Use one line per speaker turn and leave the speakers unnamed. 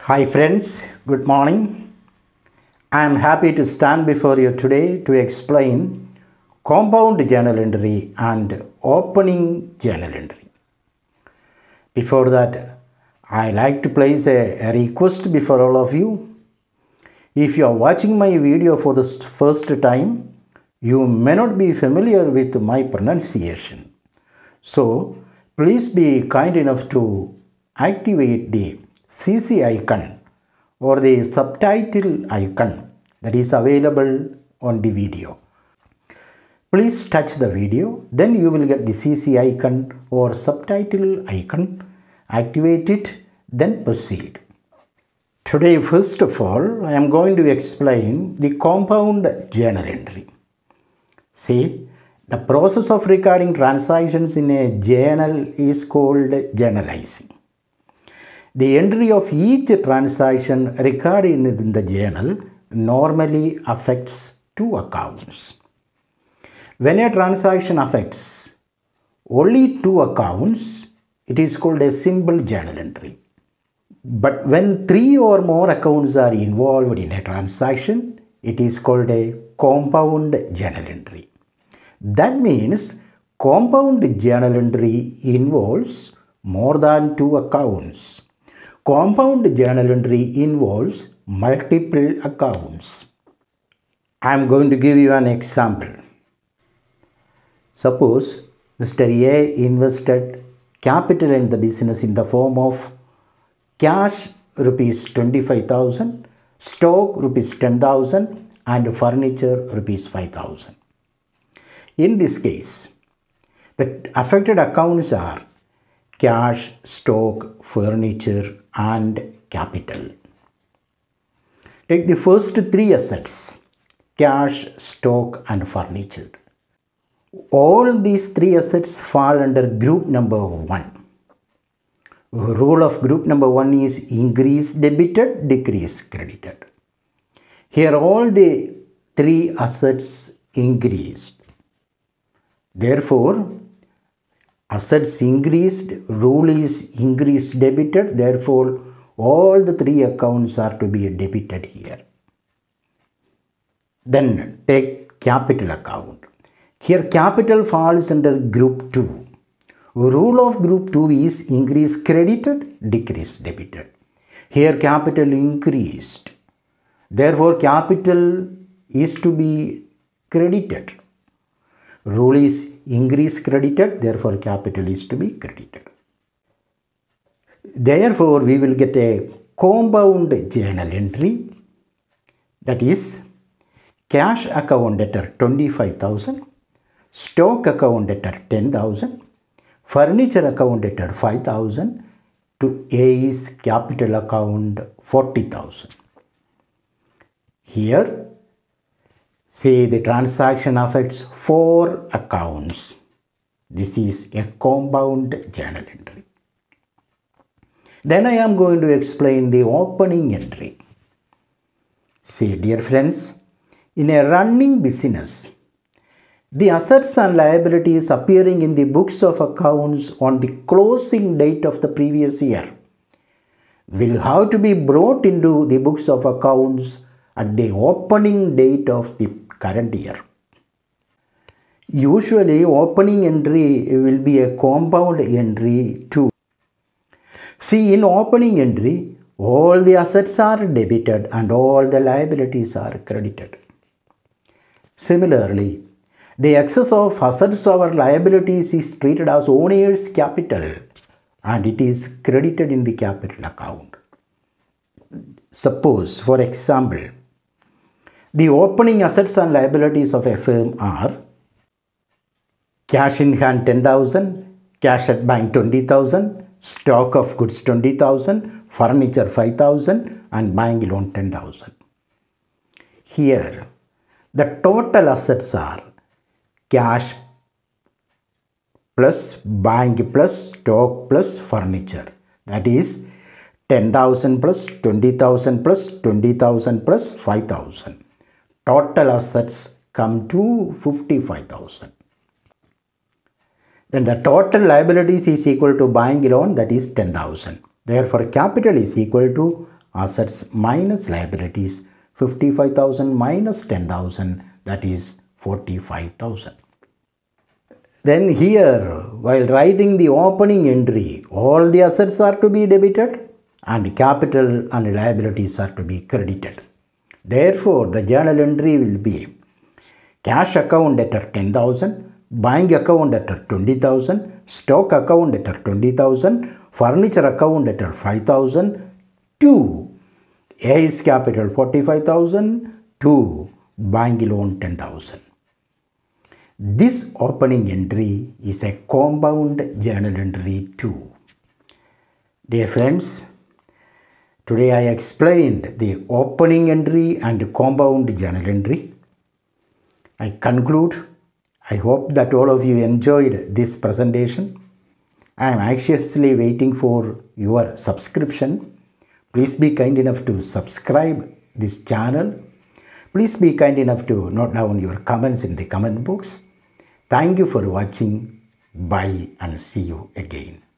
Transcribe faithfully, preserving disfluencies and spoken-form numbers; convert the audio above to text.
Hi friends, good morning. I am happy to stand before you today to explain compound journal entry and opening journal entry. Before that, I like to place a, a request before all of you. If you are watching my video for the first time, you may not be familiar with my pronunciation. So, please be kind enough to activate the C C icon or the subtitle icon that is available on the video. Please touch the video, then you will get the C C icon or subtitle icon. Activate it, then proceed. Today, first of all, I am going to explain the compound journal entry. See, the process of recording transactions in a journal is called journalizing. The entry of each transaction recorded in the journal normally affects two accounts. When a transaction affects only two accounts, it is called a simple journal entry. But when three or more accounts are involved in a transaction, it is called a compound journal entry. That means compound journal entry involves more than two accounts. Compound journal entry involves multiple accounts. I am going to give you an example. Suppose Mister A invested capital in the business in the form of cash rupees twenty-five thousand, stock rupees ten thousand and furniture rupees five thousand. In this case, the affected accounts are cash, stock, furniture and capital. Take the first three assets, cash, stock and furniture. All these three assets fall under group number one. Rule of group number one is increase debited, decrease credited. Here all the three assets increased. Therefore, assets increased, rule is increase debited, therefore all the three accounts are to be debited here. Then take capital account. Here capital falls under group two. Rule of group two is increase credited, decrease debited. Here capital increased. Therefore capital is to be credited. Rule is increase credited, therefore capital is to be credited. Therefore, we will get a compound journal entry, that is cash account debtor twenty-five thousand, stock account debtor ten thousand, furniture account debtor five thousand, to A is capital account forty thousand. Here, say the transaction affects four accounts. This is a compound journal entry. Then I am going to explain the opening entry. See, dear friends, in a running business, the assets and liabilities appearing in the books of accounts on the closing date of the previous year will have to be brought into the books of accounts at the opening date of the current year. Usually, opening entry will be a compound entry too. See, in opening entry, all the assets are debited and all the liabilities are credited. Similarly, the excess of assets over liabilities is treated as owner's capital and it is credited in the capital account. Suppose, for example, the opening assets and liabilities of a firm are cash in hand ten thousand, cash at bank twenty thousand, stock of goods twenty thousand, furniture five thousand and bank loan ten thousand. Here, the total assets are cash plus bank plus stock plus furniture. That is ten thousand plus twenty thousand plus twenty thousand plus five thousand. Total assets come to fifty-five thousand. Then the total liabilities is equal to bank loan, that is ten thousand. Therefore, capital is equal to assets minus liabilities, fifty-five thousand minus ten thousand, that is forty-five thousand. Then here, while writing the opening entry, all the assets are to be debited and capital and liabilities are to be credited. Therefore, the journal entry will be cash account debtor ten thousand, bank account debtor twenty thousand, stock account debtor twenty thousand, furniture account debtor five thousand, to A is capital forty-five thousand, to bank loan ten thousand. This opening entry is a compound journal entry too. Dear friends, today I explained the opening entry and compound journal entry. I conclude, I hope that all of you enjoyed this presentation. I am anxiously waiting for your subscription. Please be kind enough to subscribe this channel. Please be kind enough to note down your comments in the comment box. Thank you for watching. Bye and see you again.